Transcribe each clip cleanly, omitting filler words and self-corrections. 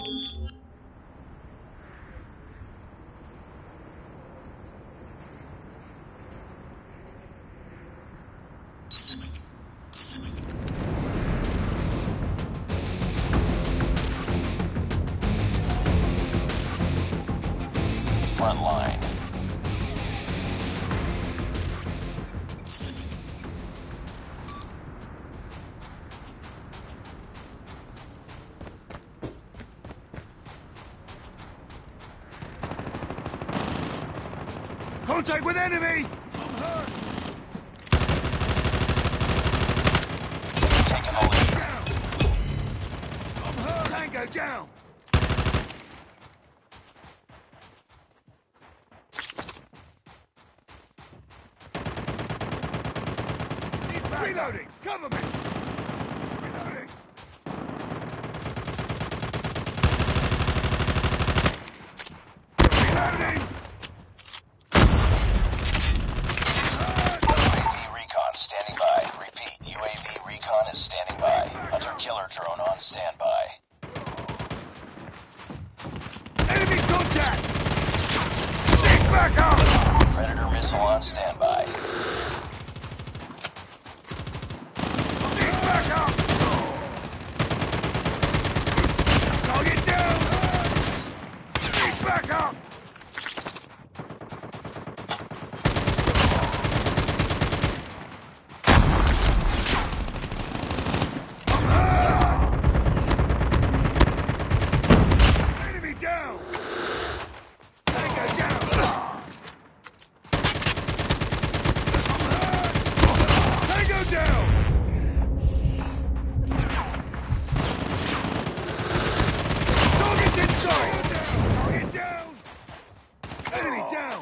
Front line. Contact with enemy! I'm hurt! Taking the lead. Down! I'm hurt! Tango down! Reloading! Cover me! Reloading! Reloading! UAV recon standing by. Repeat, UAV recon is standing by. Hunter killer drone on standby. Enemy contact! Stick back up! Predator missile on standby. Stick back up! Target down! Stick back up! Enemy down! Tango down! Tango down! Target inside! Target down! Enemy down!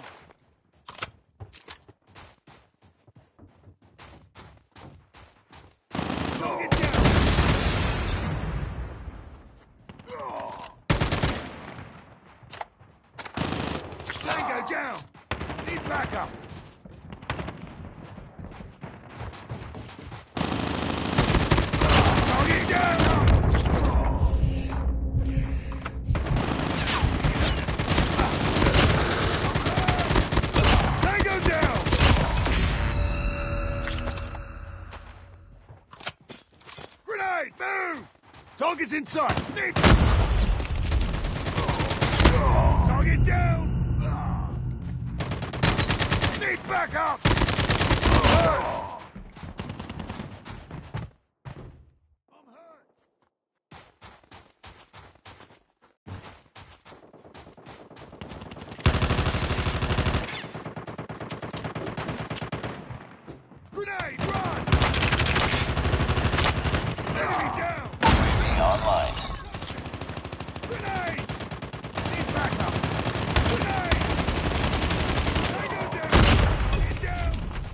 Target down! Tango down! Need backup! Target down! Tango down! Grenade! Move! Target's inside! Need... Target down! Need backup! I'm hurt! Grenade, run! Enemy down! UAV online. Grenade! Need backup! Grenade! Tango down! Get down!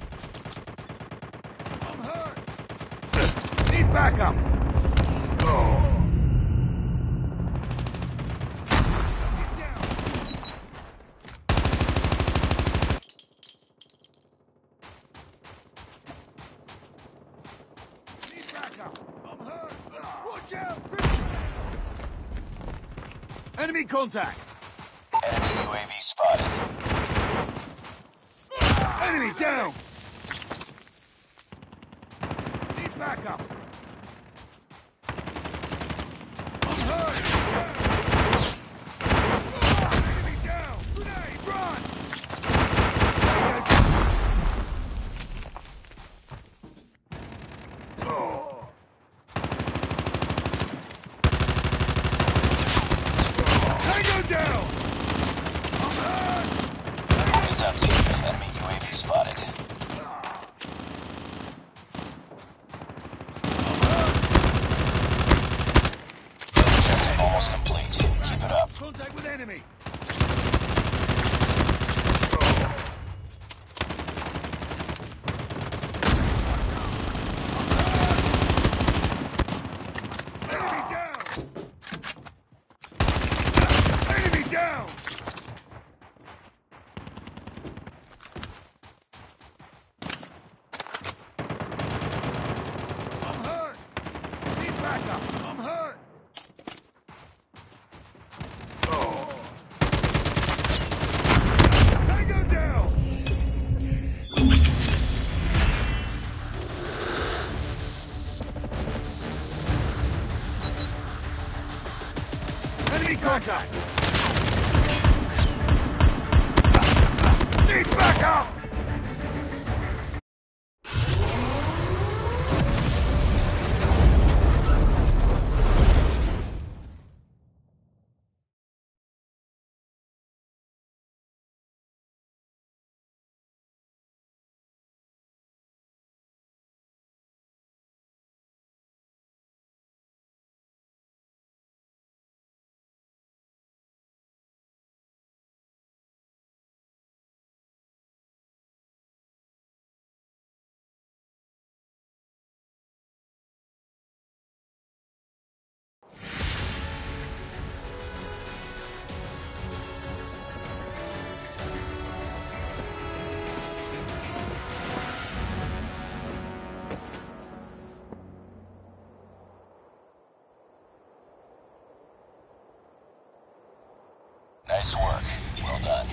I'm hurt! Need backup! Get down! Need backup! I'm hurt! Watch out! Enemy contact! Enemy UAV spotted. Enemy down! Need backup! I'm hurt! Enemy down! Grenade, run! Tango down! I'm hurt! It's empty. Enemy UAV spotted. Objective almost complete. Keep it up. Contact with enemy! Enemy down! Enemy down! I'm hurt! Need backup! I'm hurt! Enemy contact! Need backup! Nice work. Well done.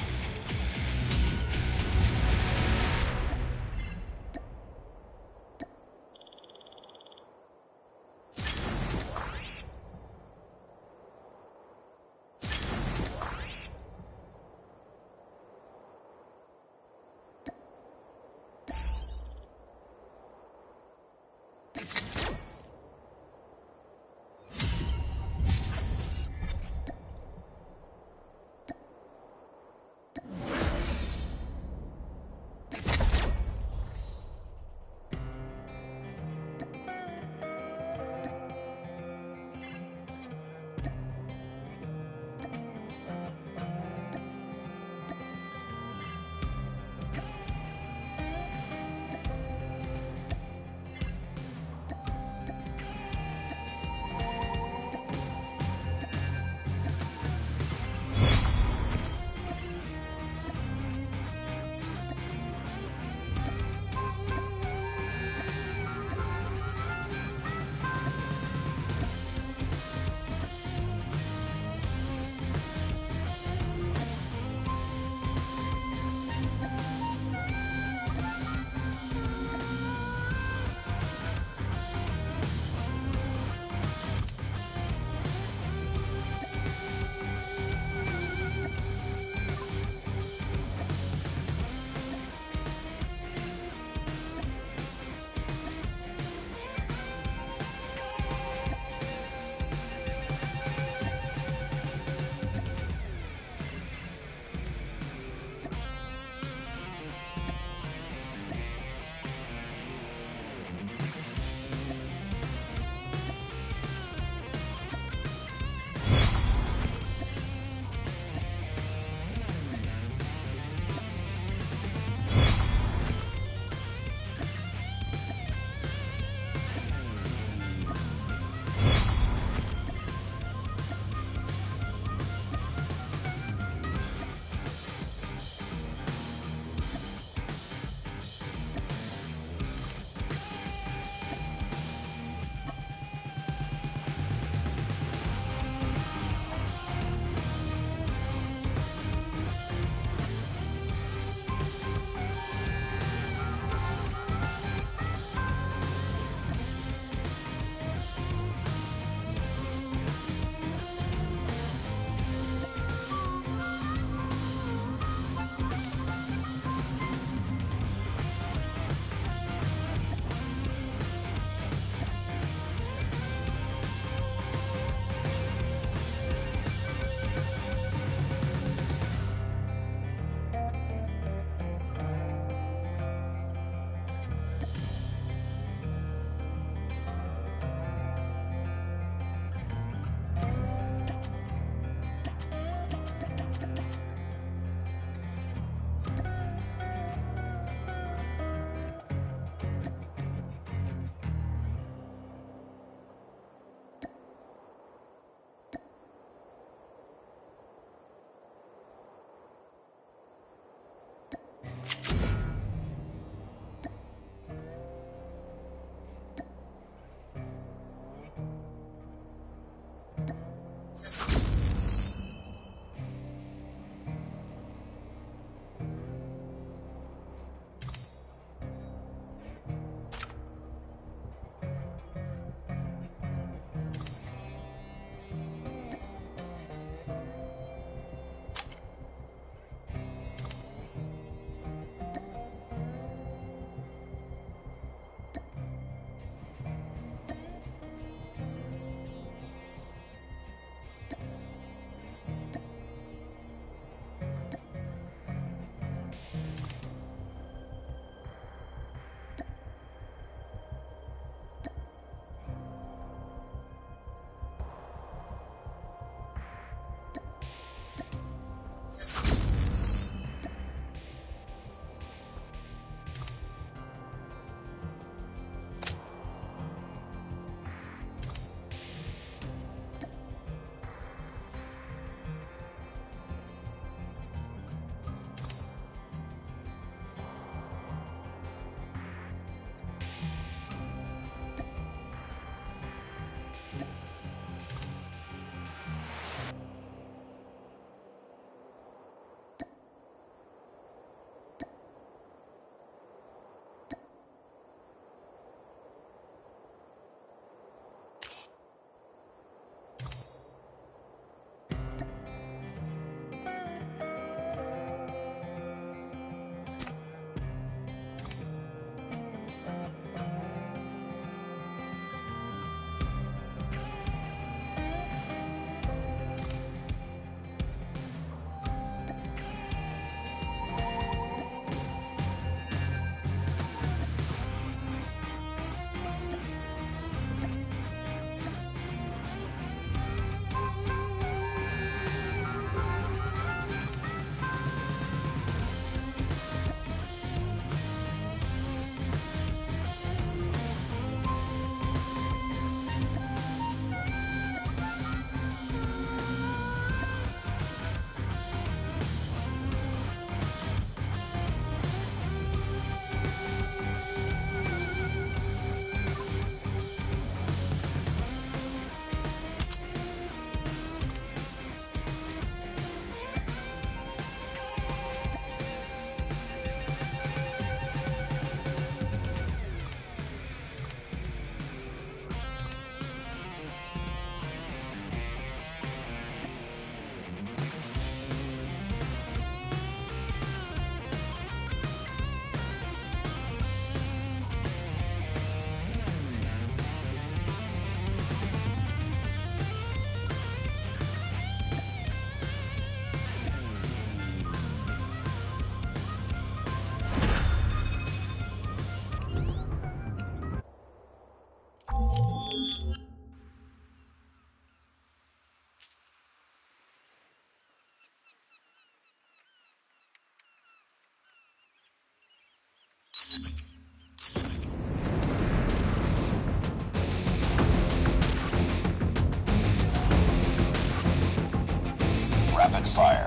Rapid fire.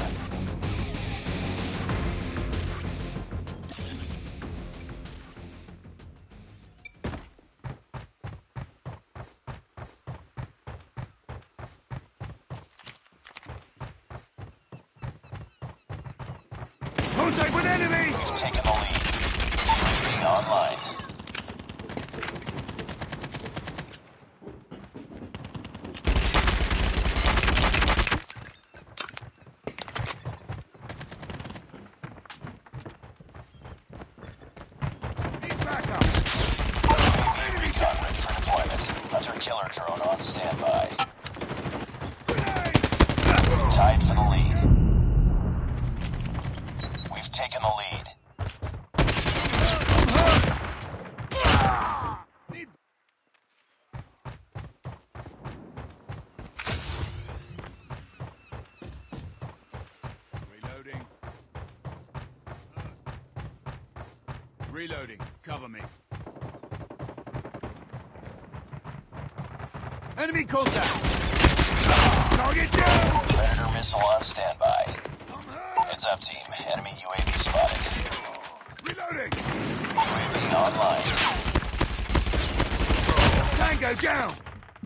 Contact with enemy! We've taken the lead. UAV online. Need backup! UAV recon ready for deployment. Hunter killer drone on standby. Grenade! Tied for the lead. We've taken the lead. Need... Reloading. Reloading. Cover me. Enemy contact! Target down! Predator missile on standby. I'm hurt! Heads up, team. Enemy UAV spotted. Reloading! UAV online. Tango down!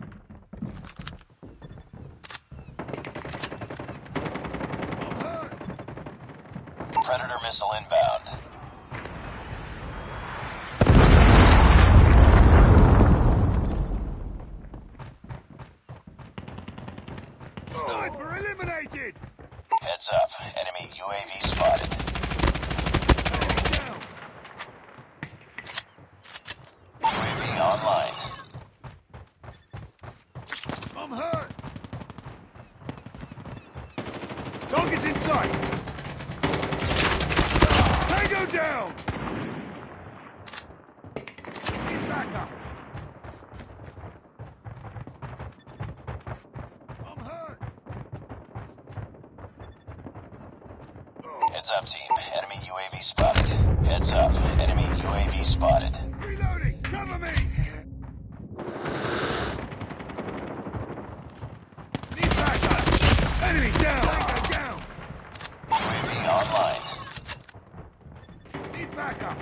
I'm hurt! Predator missile inbound. Sniper eliminated! Heads up. Enemy UAV spotted. Enemy down! UAV online. I'm hurt! Target's in sight! Tango down! Need backup! I'm hurt! Heads up, team. Enemy UAV spotted. Heads up. Enemy UAV spotted. Reloading! Cover me! Need backup! Enemy down! Tango down! UAV online. Need backup!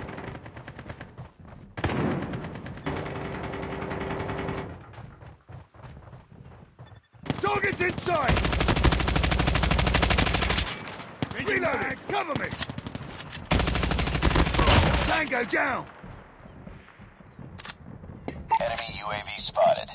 Target's in sight! Reloading! Cover me! Tango down! Enemy UAV spotted.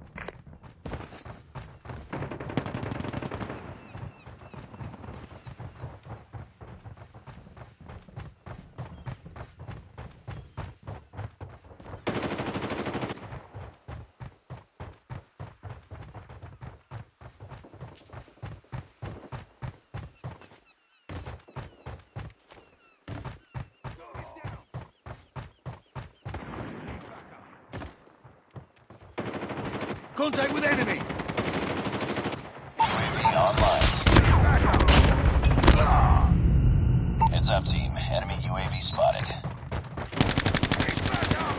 Contact with enemy! UAV online. Backup! Heads up, team. Enemy UAV spotted. Need backup!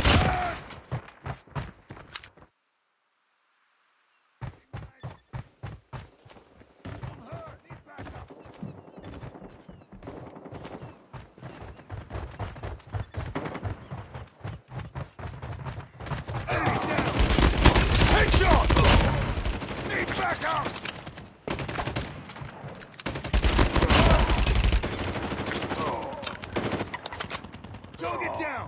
I'm hurt! Need backup! Enemy down! Headshot! Need backup! Target down!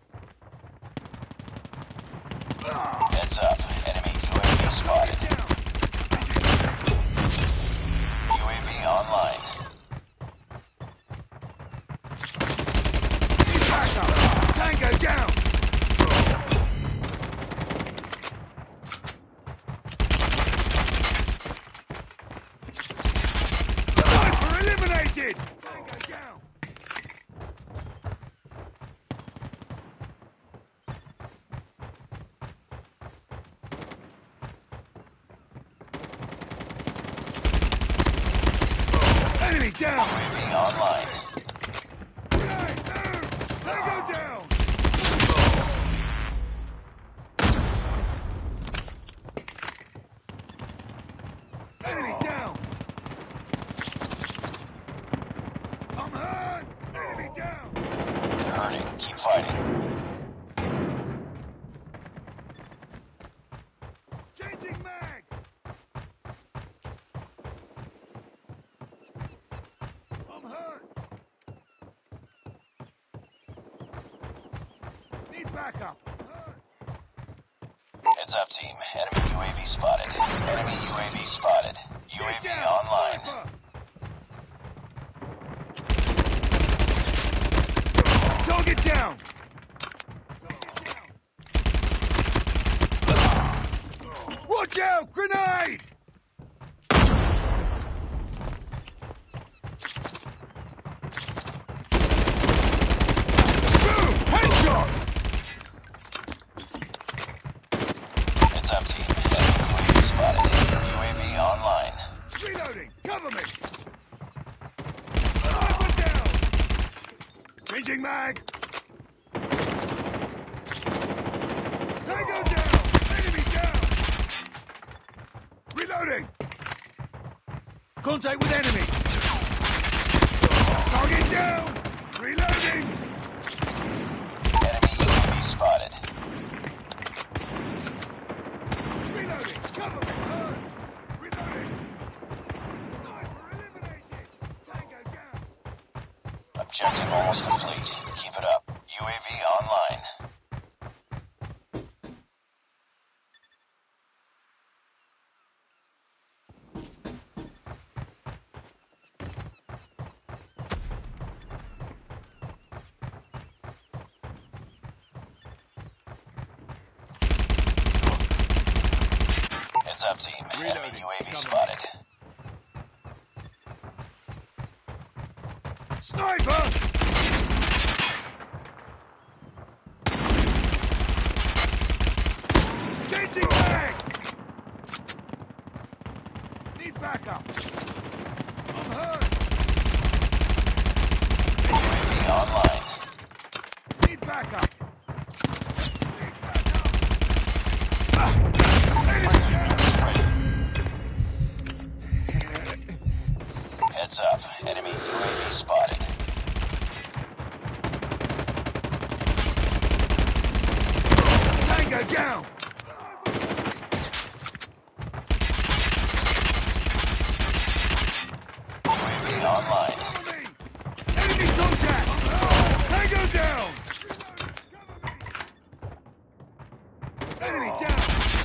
Heads up. Enemy UAV spotted. UAV online. Need backup! Tango down! Sniper eliminated! Tango down! Enemy down! UAV online. Grenade, move! Tango down! Enemy down! hurting. Keep fighting. Changing mag! I'm hurt! Need backup! I'm hurt! Heads up, team. Enemy UAV spotted. Enemy UAV spotted. UAV online. Sniper! Target down! Watch out! Grenade! Boom! Headshot! Heads up, team. Enemy UAV spotted. UAV online. Reloading! Cover me! Sniper down! Changing mag! Tango down! Enemy down! Reloading! Contact with enemy! Target down! Reloading! Enemy UAV spotted. Reloading! Cover me! Reloading! Sniper eliminated! Tango down! Objective almost complete. Keep it up. UAV online. Heads up, team. Enemy UAV spotted. Sniper! Changing mag! Need backup! I'm hurt! UAV online. Need backup! Need backup! Heads up. Enemy UAV spotted. Tango down! UAV online. Cover me! Enemy contact! Tango down! Enemy down!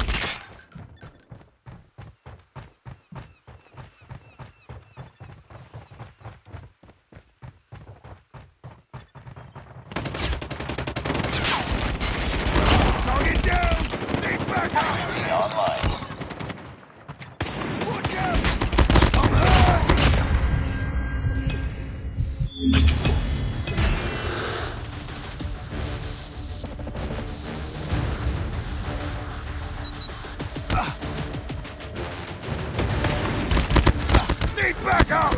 Target down! Need backup! UAV online. Watch out! I'm hurt! Need backup!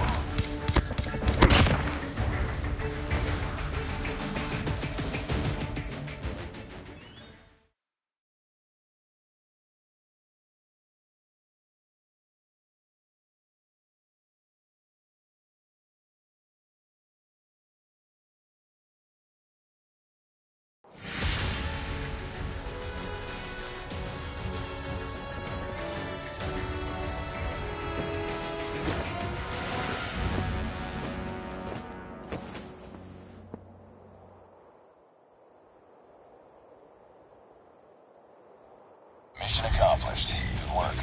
Mission accomplished. Good work.